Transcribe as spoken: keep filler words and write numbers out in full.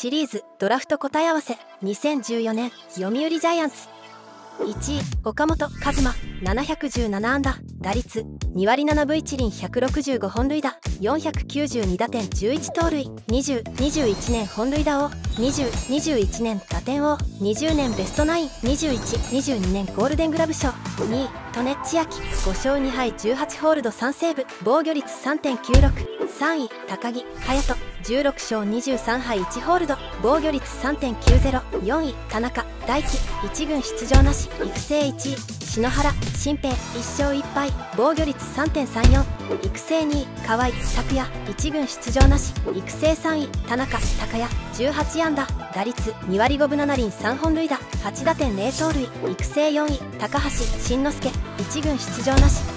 シリーズドラフト答え合わせにせんじゅうよねん読売ジャイアンツ。いちい岡本和真ななひゃくじゅうななあんだ打率にわりななぶいちりんひゃくろくじゅうごほんるいだよんひゃくきゅうじゅうにだてんじゅういちとうるいにじゅう、にじゅういちねん本塁打王にじゅう、にじゅういちねん打点王にじゅうねんベストナインにじゅういち、にじゅうにねんゴールデングラブ賞にい戸根千秋ごしょうにはいじゅうはちホールドさんセーブ防御率 さんてんきゅうろく さんい高木隼人じゅうろくしょうにじゅうさんはいいちホールド防御率 さんてんきゅうゼロ よんい田中大輝いちぐん出場なし育成いちい篠原新平いっしょういっぱい防御率 さんてんさんよん 育成にい河合拓也いちぐん出場なし育成さんい田中孝也じゅうはちあんだ打率にわりごぶななりんさんほんるいだはちだてんぜろとうるい育成よんい高橋慎之介いちぐん出場なし